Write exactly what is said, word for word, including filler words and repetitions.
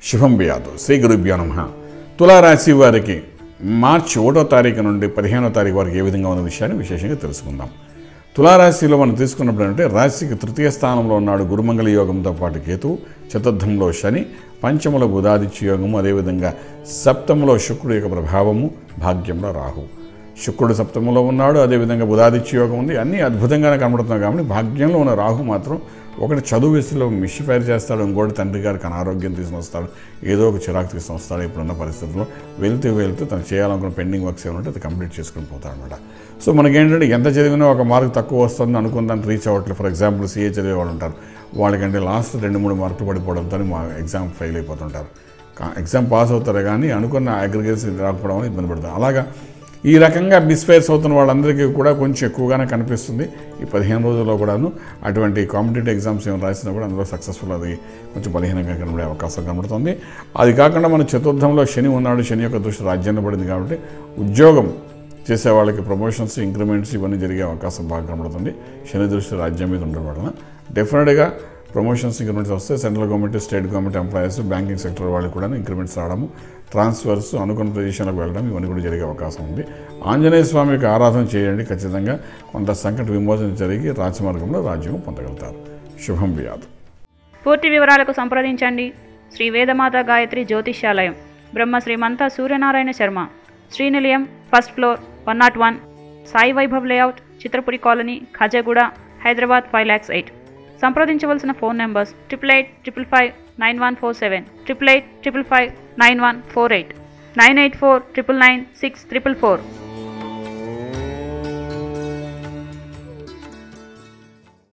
శుభం బియాదు శ్రీ గురుభ్యో నమః. తులారాశి వారికి మార్చి ఒకటో తారీఖు నుండి పదిహేనో తారీఖు వరకు ఏ విధంగా ఉన్న విషయాన్ని విశేషంగా తెలుసుకుందాం. తులారాశిలో మనం తీసుకున్నప్పుడు అంటే రాశికి తృతీయ స్థానంలో ఉన్నాడు గురుమంగళ యోగంతో పాటు కేతువు, చతుర్థంలో శని, పంచములో బుధాదిత్య యోగము, అదేవిధంగా సప్తములో శుక్రుడు యొక్క ప్రభావము, భాగ్యంలో రాహు. శుక్రుడు సప్తములో ఉన్నాడు, అదేవిధంగా బుధాదిత్య యోగం ఉంది. అన్నీ అద్భుతంగానే కనబడుతున్నాయి. కాబట్టి భాగ్యంలో ఉన్న రాహు మాత్రం ఒకటి చదువు విషయంలో మిస్ఫైర్ చేస్తాడు, ఇంకోటి తండ్రి గారికి అనారోగ్యం తీసుకుని వస్తాడు, ఏదో ఒక చిరాకు తీసుకుని వస్తాడు. ఇప్పుడున్న పరిస్థితుల్లో వెళ్తూ వెళ్తూ తను చేయాలనుకున్న పెండింగ్ వర్క్స్ ఏమంటే అది కంప్లీట్ చేసుకుని పోతాడు అనమాట. సో మనకేంటంటే ఎంత చదివినా ఒక మార్క్ తక్కువ వస్తుంది అనుకున్న దాన్ని రీచ్ అవ్వట్లేదు. ఫర్ ఎగ్జాంపుల్ సీఏ చదివే వాళ్ళు ఉంటారు, వాళ్ళకంటే లాస్ట్ రెండు మూడు మార్కులు పడిపోవడంతో మా ఎగ్జామ్ ఫెయిల్ అయిపోతుంటారు. ఎగ్జామ్ పాస్ అవుతారు కానీ అనుకున్న అగ్రిగేట్స్ రాకపోవడం వల్ల ఇబ్బంది పడతారు. అలాగా ఈ రకంగా మిస్ఫైర్స్ అవుతున్న వాళ్ళందరికీ కూడా కొంచెం ఎక్కువగానే కనిపిస్తుంది ఈ పదిహేను రోజుల్లో కూడాను. అటువంటి కాంపిటేటివ్ ఎగ్జామ్స్ ఏమైనా రాసినా కూడా అందులో సక్సెస్ఫుల్ అది కొంచెం బలహీనంగా కనబడే అవకాశం కనబడుతుంది. అది కాకుండా మన చతుర్థంలో శని ఉన్నాడు, శని యొక్క దృష్టి రాజ్యాన్ని పడింది కాబట్టి ఉద్యోగం చేసే వాళ్ళకి ప్రమోషన్స్, ఇంక్రిమెంట్స్ ఇవన్నీ జరిగే అవకాశం బాగా కనబడుతుంది. శని దృష్టి రాజ్యం మీద ఉండడం వలన డెఫినెట్గా ప్రమోషన్స్, ఇంక్రిమెంట్స్ వస్తే central government, state government employees, banking sector వాళ్ళకి కూడా ఇంక్రిమెంట్స్ రావడము, ట్రాన్స్ఫర్స్, అనుకున్న పొజిషన్లకు వెళ్ళడం ఇవన్నీ కూడా జరిగే అవకాశం ఉంది. ఆంజనేయ స్వామి యొక్క ఆరాధన చేయండి, ఖచ్చితంగా కొంత సంకట విమోచన జరిగి రాజమార్గంలో రాజ్యం పొందగలుగుతారు. శుభం బియాదు. పూర్తి వివరాలకు సంప్రదించండి Shri Vedamata Gayatri Jyotishyalayam, Brahma Srimantha Suryanarayana Sharma, Srinilayam, first floor, one not one, Sai Vaibhav layout, Chitrapuri colony, Khajaguda, Hyderabad five lakhs eight. సంప్రదించవలసిన phone numbers triple eight triple five nine one four seven, triple eight triple five nine one four eight, nine eight four triple nine six triple four.